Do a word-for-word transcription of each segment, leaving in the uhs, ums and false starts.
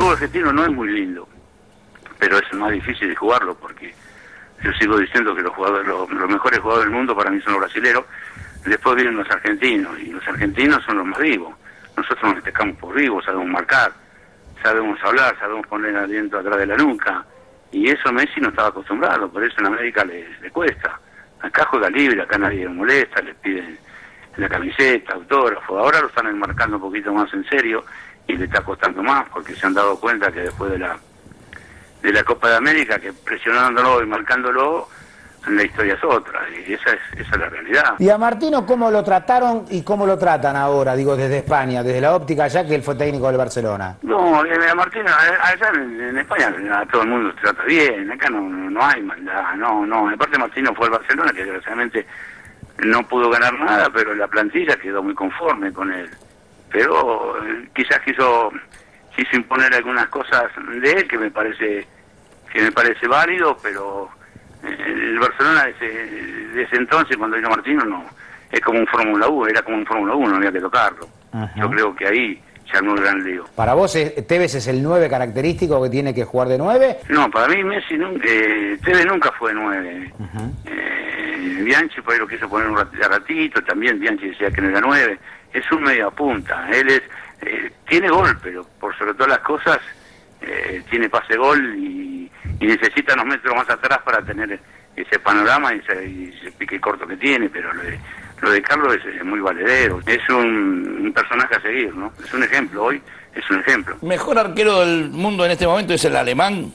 fútbol argentino no es muy lindo, pero es más difícil de jugarlo porque yo sigo diciendo que los jugadores, los, los mejores jugadores del mundo para mí son los brasileros, después vienen los argentinos, y los argentinos son los más vivos. Nosotros nos destacamos por vivos, sabemos marcar, sabemos hablar, sabemos poner aliento atrás de la nuca, y eso Messi no estaba acostumbrado, por eso en América le, le cuesta. Acá juega libre, acá nadie le molesta, le piden la camiseta, autógrafo. Ahora lo están enmarcando un poquito más en serio y le está costando más porque se han dado cuenta que después de la de la Copa de América, que presionándolo y marcándolo, la historia es otra, y esa es, esa es la realidad. ¿Y a Martino cómo lo trataron y cómo lo tratan ahora, digo, desde España, desde la óptica, ya que él fue técnico del Barcelona? No, a Martino, allá en, en España a todo el mundo se trata bien, acá no, no hay maldad, no, no. Aparte Martino fue al Barcelona, que desgraciadamente no pudo ganar nada, pero la plantilla quedó muy conforme con él. Pero eh, quizás quiso, quiso imponer algunas cosas de él que me parece, que me parece válido, pero el Barcelona desde, desde entonces, cuando vino Martino, no es como un Fórmula uno, era como un Fórmula uno, no había que tocarlo. Ajá. Yo creo que ahí se armó el gran lío. ¿Para vos Tevez es el nueve característico que tiene que jugar de nueve? No, para mí Messi nunca, eh, Tevez nunca fue nueve. eh, Bianchi por ahí lo quiso poner un ratito, también Bianchi decía que no era nueve. Es un media punta, él es, eh, tiene gol, pero por sobre todas las cosas eh, tiene pase gol y, y necesita unos metros más atrás para tener ese panorama y ese, y ese pique corto que tiene, pero lo de, lo de Carlos es, es muy valedero, es un, un personaje a seguir, ¿no? Es un ejemplo, hoy es un ejemplo. ¿Mejor arquero del mundo en este momento es el alemán?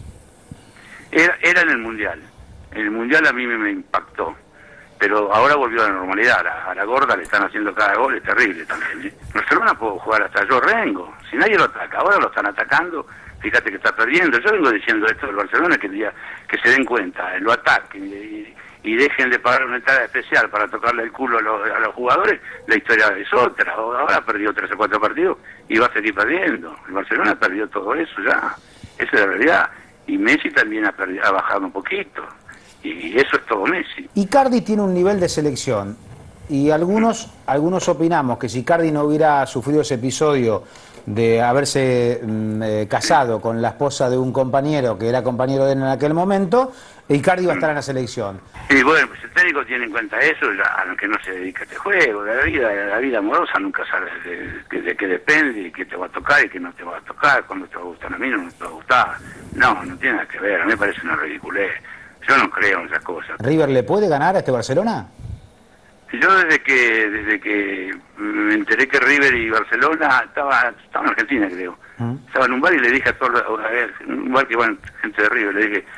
Era, era en el Mundial, en el Mundial a mí me, me impactó, pero ahora volvió a la normalidad, a la, a la gorda le están haciendo cada gol, es terrible también, ¿eh? Barcelona puedo jugar hasta yo Rengo, si nadie lo ataca, ahora lo están atacando. Fíjate que está perdiendo. Yo vengo diciendo esto del Barcelona, que, que se den cuenta, lo ataquen y, y dejen de pagar una entrada especial para tocarle el culo a los, a los jugadores. La historia es otra. Ahora perdió tres o cuatro partidos y va a seguir perdiendo. El Barcelona perdió todo eso ya. Esa es la realidad. Y Messi también ha, perdido, ha bajado un poquito. Y eso es todo Messi. Icardi tiene un nivel de selección. Y algunos, algunos opinamos que si Icardi no hubiera sufrido ese episodio de haberse eh, casado con la esposa de un compañero que era compañero de él en aquel momento, Icardi va a estar en la selección. Y bueno, pues el técnico tiene en cuenta eso, ya, aunque no se dedica a este juego, la vida, la vida amorosa nunca sabes de, de, de qué depende, y qué te va a tocar y qué no te va a tocar, cuándo te va a gustar a mí, no te va a gustar. No, no tiene nada que ver, a mí me parece una ridiculez. Yo no creo en esas cosas. ¿River le puede ganar a este Barcelona? Yo desde que desde que me enteré que River y Barcelona estaba, estaba en Argentina, creo. ¿Mm? Estaba en un bar y le dije a todos, a ver, en un bar que van gente de River, le dije,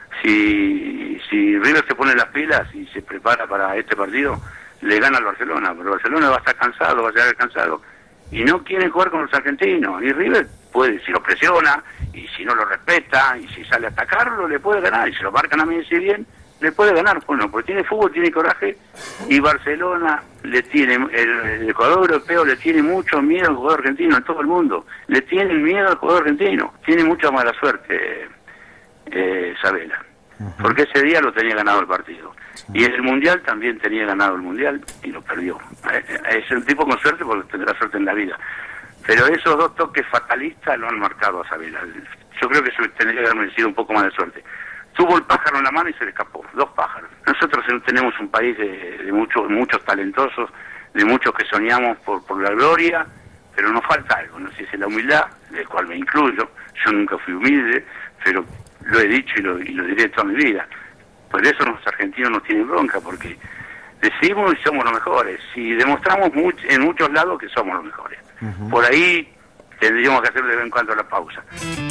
si, si River se pone las pilas y se prepara para este partido, le gana al Barcelona, pero Barcelona va a estar cansado, va a llegar cansado, y no quieren jugar con los argentinos, y River puede, si lo presiona, y si no lo respeta, y si sale a atacarlo, le puede ganar, y si lo marcan a mí si bien, le puede ganar, bueno, porque tiene fútbol, tiene coraje, y Barcelona le tiene, el, el jugador europeo le tiene mucho miedo al jugador argentino, en todo el mundo, le tiene miedo al jugador argentino, tiene mucha mala suerte, eh, Sabela, uh-huh. porque ese día lo tenía ganado el partido, sí. Y en el Mundial también tenía ganado el Mundial, y lo perdió, es un tipo con suerte porque tendrá suerte en la vida, pero esos dos toques fatalistas lo han marcado a Sabela, yo creo que eso tendría que haber merecido un poco más de suerte. Tuvo el pájaro en la mano y se le escapó, dos pájaros. Nosotros tenemos un país de, de muchos muchos talentosos, de muchos que soñamos por, por la gloria, pero nos falta algo, no sé si es la humildad, del cual me incluyo. Yo nunca fui humilde, pero lo he dicho y lo, y lo diré toda mi vida. Por eso los argentinos nos tienen bronca, porque decimos y somos los mejores, y demostramos much, en muchos lados que somos los mejores. Uh-huh. Por ahí tendríamos que hacer de vez en cuando la pausa.